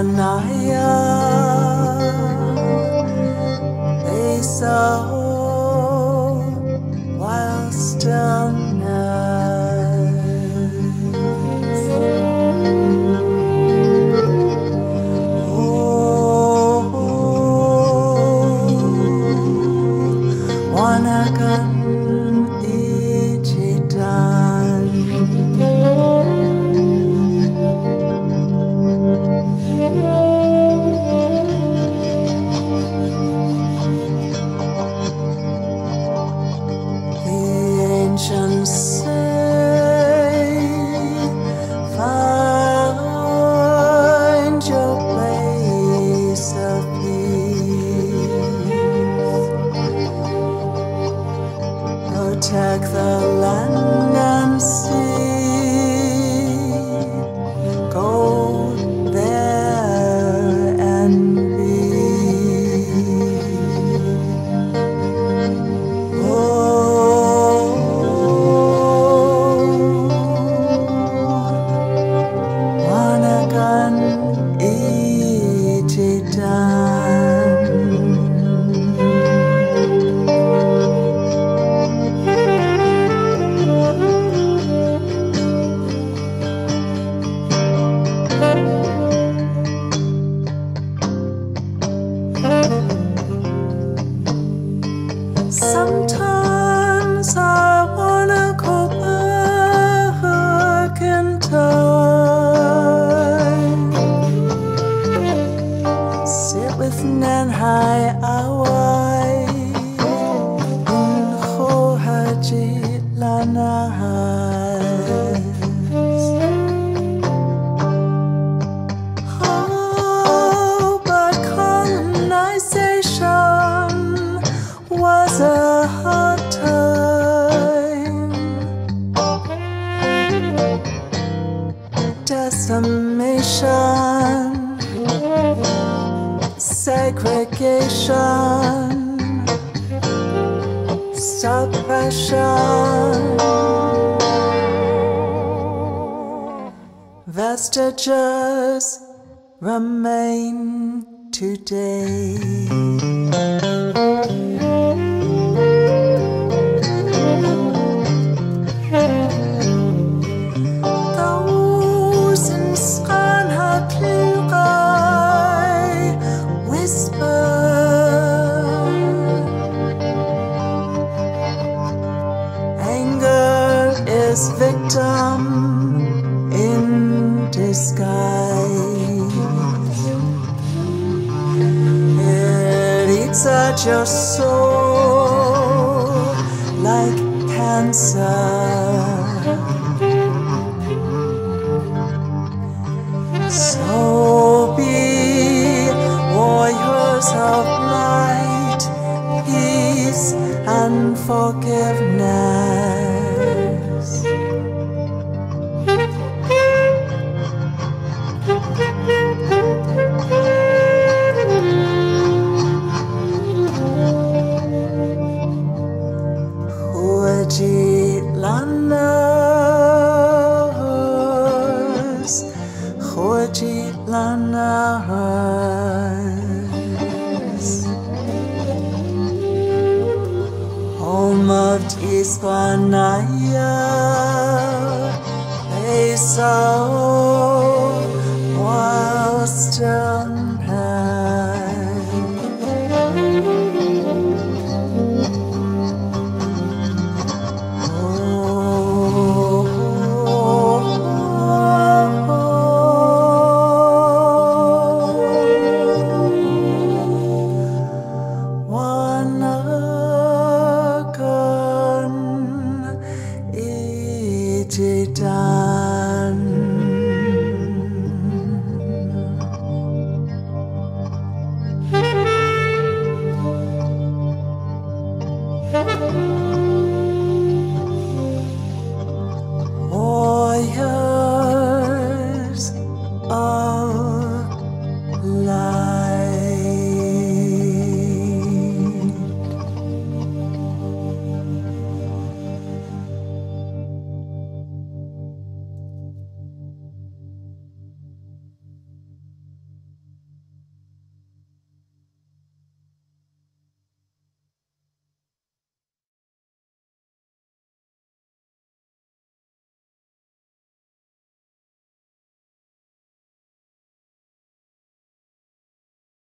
Kwaanaaya, they sow while stillness. Oh, wanagan iijiidan. Ancients say, find your place of peace. Protect the land and sea. Go there and be. Wanagan iijiidan. Sometimes I wanna go back in time, sit with nanaay in Xuuaajii laanaas. Oh, but colonization was a hard time. Decimation, segregation, suppression. Vestiges remain today. Those in sGaana tllGaay whisper, anger is victim in disguise. It eats at your soul like cancer. So be warriors of light, peace, and forgiveness. Xuuaajii laanas, Xuuaajii laanas. Home of Kwaanaaya, they sow while stillness. Wanagan iijiidan.